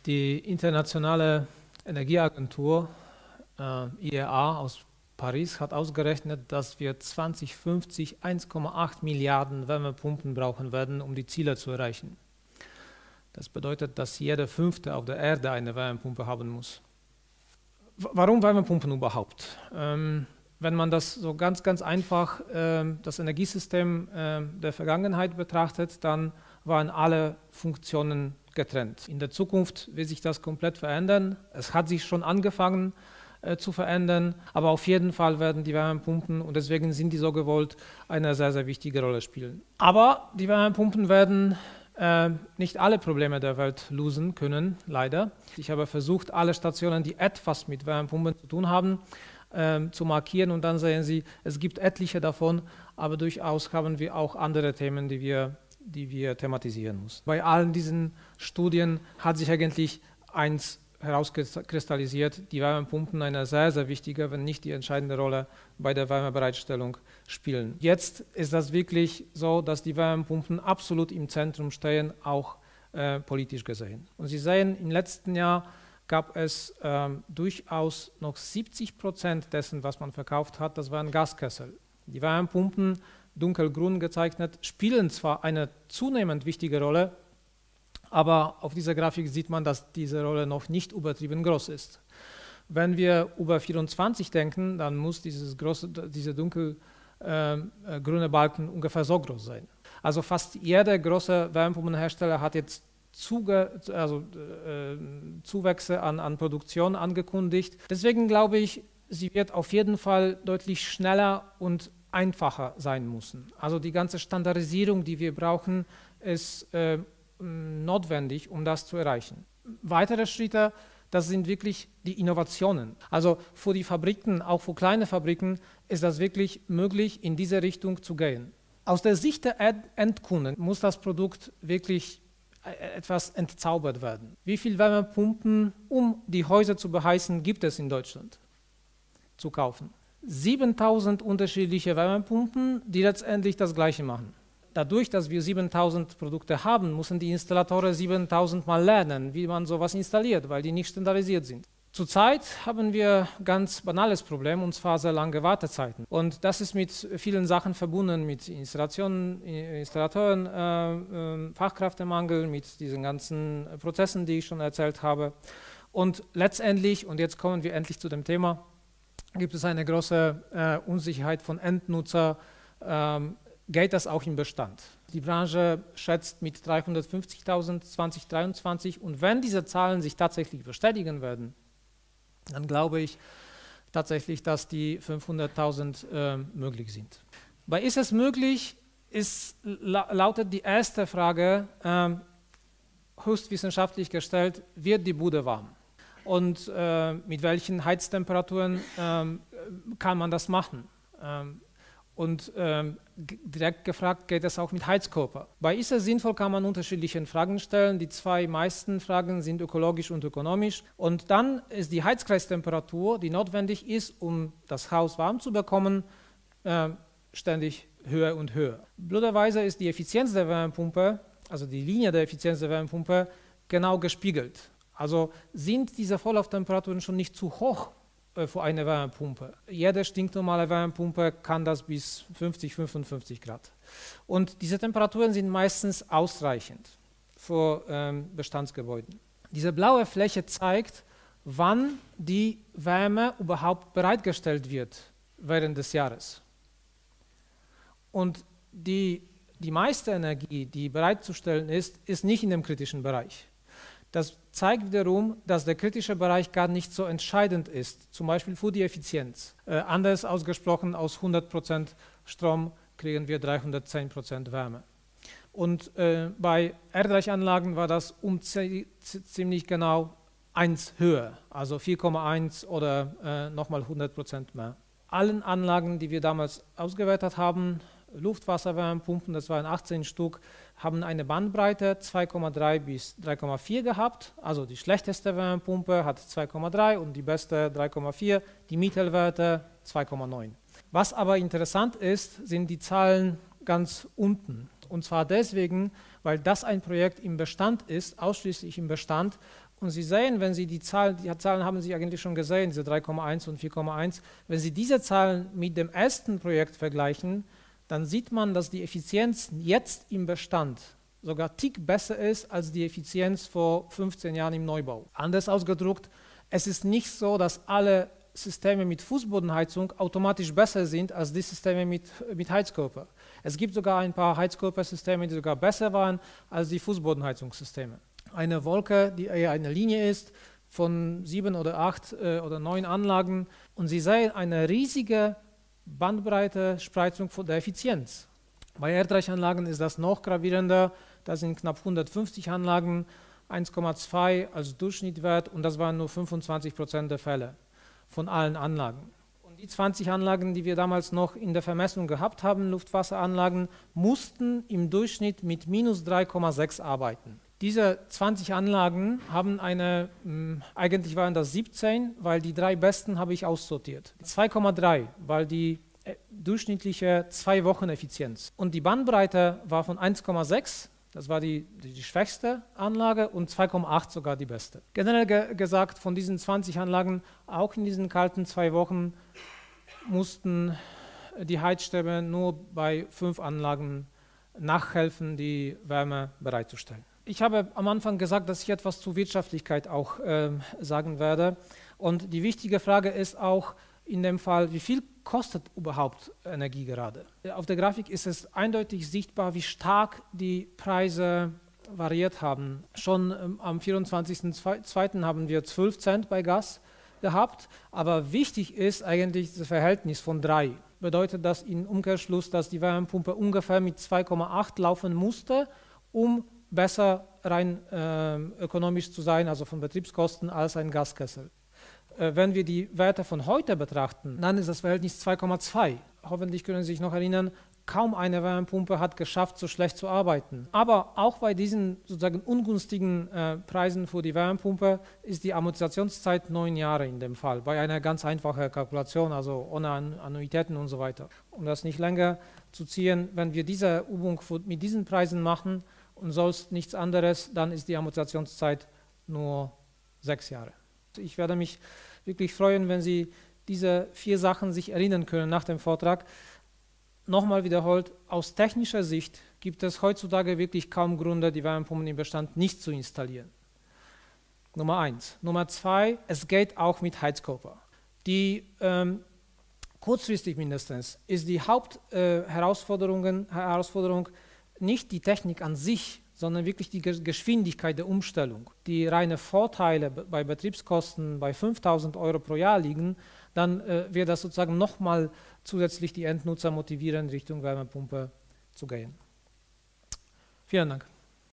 Die Internationale Energieagentur IEA aus Paris hat ausgerechnet, dass wir 2050 1,8 Milliarden Wärmepumpen brauchen werden, um die Ziele zu erreichen. Das bedeutet, dass jeder Fünfte auf der Erde eine Wärmepumpe haben muss. Warum Wärmepumpen überhaupt? Wenn man das so ganz einfach das Energiesystem der Vergangenheit betrachtet, dann waren alle Funktionen getrennt. In der Zukunft wird sich das komplett verändern. Es hat sich schon angefangen zu verändern, aber auf jeden Fall werden die Wärmepumpen, und deswegen sind die so gewollt, eine sehr wichtige Rolle spielen. Aber die Wärmepumpen werden nicht alle Probleme der Welt lösen können, leider. Ich habe versucht, alle Stationen, die etwas mit Wärmepumpen zu tun haben, zu markieren, und dann sehen Sie, es gibt etliche davon, aber durchaus haben wir auch andere Themen, die wir thematisieren müssen. Bei allen diesen Studien hat sich eigentlich eins herauskristallisiert: die Wärmepumpen eine sehr wichtige, wenn nicht die entscheidende Rolle bei der Wärmebereitstellung spielen. Jetzt ist das wirklich so, dass die Wärmepumpen absolut im Zentrum stehen, auch politisch gesehen. Und Sie sehen, im letzten Jahr gab es durchaus noch 70% dessen, was man verkauft hat, das waren Gaskessel. Die Wärmepumpen, dunkelgrün gezeichnet, spielen zwar eine zunehmend wichtige Rolle, aber auf dieser Grafik sieht man, dass diese Rolle noch nicht übertrieben groß ist. Wenn wir über 24 denken, dann muss dieser dunkelgrüne Balken ungefähr so groß sein. Also fast jeder große Wärmepumpenhersteller hat jetzt Zuwächse an Produktion angekündigt. Deswegen glaube ich, sie wird auf jeden Fall deutlich schneller und einfacher sein müssen. Also die ganze Standardisierung, die wir brauchen, ist notwendig, um das zu erreichen. Weitere Schritte, das sind wirklich die Innovationen. Also für die Fabriken, auch für kleine Fabriken, ist das wirklich möglich, in diese Richtung zu gehen. Aus der Sicht der Endkunden muss das Produkt wirklich etwas entzaubert werden. Wie viele Wärmepumpen, um die Häuser zu beheizen, gibt es in Deutschland zu kaufen? 7000 unterschiedliche Wärmepumpen, die letztendlich das Gleiche machen. Dadurch, dass wir 7000 Produkte haben, müssen die Installateure 7000 Mal lernen, wie man sowas installiert, weil die nicht standardisiert sind. Zurzeit haben wir ein ganz banales Problem, und zwar sehr lange Wartezeiten. Und das ist mit vielen Sachen verbunden, mit Installateuren, Fachkräftemangel, mit diesen ganzen Prozessen, die ich schon erzählt habe. Und letztendlich, und jetzt kommen wir endlich zu dem Thema, gibt es eine große Unsicherheit von Endnutzer. Geht das auch im Bestand? Die Branche schätzt mit 350.000 2023, und wenn diese Zahlen sich tatsächlich bestätigen werden, dann glaube ich tatsächlich, dass die 500.000 möglich sind. Bei ist es möglich, lautet die erste Frage, höchst wissenschaftlich gestellt: Wird die Bude warm? Und mit welchen Heiztemperaturen kann man das machen? Und direkt gefragt, geht es auch mit Heizkörper? Bei ist es sinnvoll, kann man unterschiedliche Fragen stellen. Die zwei meisten Fragen sind ökologisch und ökonomisch. Und dann ist die Heizkreistemperatur, die notwendig ist, um das Haus warm zu bekommen, ständig höher und höher. Blöderweise ist die Effizienz der Wärmepumpe, also die Linie der Effizienz der Wärmepumpe, genau gespiegelt. Also sind diese Vorlauftemperaturen schon nicht zu hoch für eine Wärmepumpe. Jede stinknormale Wärmepumpe kann das bis 50, 55 Grad. Und diese Temperaturen sind meistens ausreichend für Bestandsgebäude. Diese blaue Fläche zeigt, wann die Wärme überhaupt bereitgestellt wird während des Jahres. Und die meiste Energie, die bereitzustellen ist nicht in dem kritischen Bereich. Das zeigt wiederum, dass der kritische Bereich gar nicht so entscheidend ist, zum Beispiel für die Effizienz. Anders ausgesprochen, aus 100% Strom kriegen wir 310% Wärme. Und bei Erdreichanlagen war das ziemlich genau 1 höher, also 4,1 oder nochmal 100% mehr. Allen Anlagen, die wir damals ausgewertet haben, Luftwasserwärmepumpen, das waren 18 Stück, haben eine Bandbreite 2,3 bis 3,4 gehabt. Also die schlechteste Wärmepumpe hat 2,3 und die beste 3,4, die Mittelwerte 2,9. Was aber interessant ist, sind die Zahlen ganz unten. Und zwar deswegen, weil das ein Projekt im Bestand ist, ausschließlich im Bestand. Und Sie sehen, wenn Sie die Zahlen haben Sie eigentlich schon gesehen, diese 3,1 und 4,1, wenn Sie diese Zahlen mit dem ersten Projekt vergleichen, dann sieht man, dass die Effizienz jetzt im Bestand sogar einen Tick besser ist als die Effizienz vor 15 Jahren im Neubau. Anders ausgedrückt, es ist nicht so, dass alle Systeme mit Fußbodenheizung automatisch besser sind als die Systeme mit Heizkörper. Es gibt sogar ein paar Heizkörpersysteme, die sogar besser waren als die Fußbodenheizungssysteme. Eine Wolke, die eher eine Linie ist von 7 oder 8 oder 9 Anlagen, und Sie sehen eine riesige Bandbreite Spreizung von der Effizienz. Bei Erdreichanlagen ist das noch gravierender, da sind knapp 150 Anlagen, 1,2 als Durchschnittswert, und das waren nur 25% der Fälle von allen Anlagen. Und die 20 Anlagen, die wir damals noch in der Vermessung gehabt haben, Luftwasseranlagen, mussten im Durchschnitt mit minus 3,6 arbeiten. Diese 20 Anlagen haben eigentlich waren das 17, weil die 3 besten habe ich aussortiert. 2,3, weil die durchschnittliche 2 Wochen Effizienz. Und die Bandbreite war von 1,6, das war die schwächste Anlage, und 2,8 sogar die beste. Generell gesagt, von diesen 20 Anlagen, auch in diesen kalten 2 Wochen, mussten die Heizstäbe nur bei 5 Anlagen nachhelfen, die Wärme bereitzustellen. Ich habe am Anfang gesagt, dass ich etwas zur Wirtschaftlichkeit auch sagen werde. Und die wichtige Frage ist auch in dem Fall, wie viel kostet überhaupt Energie gerade? Auf der Grafik ist es eindeutig sichtbar, wie stark die Preise variiert haben. Schon am 24.02. haben wir 12 Cent bei Gas gehabt, aber wichtig ist eigentlich das Verhältnis von 3. Bedeutet das im Umkehrschluss, dass die Wärmepumpe ungefähr mit 2,8 laufen musste, um besser rein ökonomisch zu sein, also von Betriebskosten, als ein Gaskessel. Wenn wir die Werte von heute betrachten, dann ist das Verhältnis 2,2. Hoffentlich können Sie sich noch erinnern, kaum eine Wärmepumpe hat geschafft, so schlecht zu arbeiten. Aber auch bei diesen sozusagen ungünstigen Preisen für die Wärmepumpe ist die Amortisationszeit 9 Jahre in dem Fall, bei einer ganz einfachen Kalkulation, also ohne Annuitäten und so weiter. Um das nicht länger zu ziehen, wenn wir diese Übung mit diesen Preisen machen und sonst nichts anderes, dann ist die Amortisationszeit nur 6 Jahre. Ich werde mich wirklich freuen, wenn Sie diese 4 Sachen sich erinnern können nach dem Vortrag. Nochmal wiederholt, aus technischer Sicht gibt es heutzutage wirklich kaum Gründe, die Wärmepumpen im Bestand nicht zu installieren. Nummer 1. Nummer 2, es geht auch mit Heizkörper. Die kurzfristig mindestens ist die Hauptherausforderung nicht die Technik an sich, sondern wirklich die Geschwindigkeit der Umstellung. Die reine Vorteile bei Betriebskosten bei 5.000 € pro Jahr liegen, dann wird das sozusagen nochmal zusätzlich die Endnutzer motivieren, Richtung Wärmepumpe zu gehen. Vielen Dank.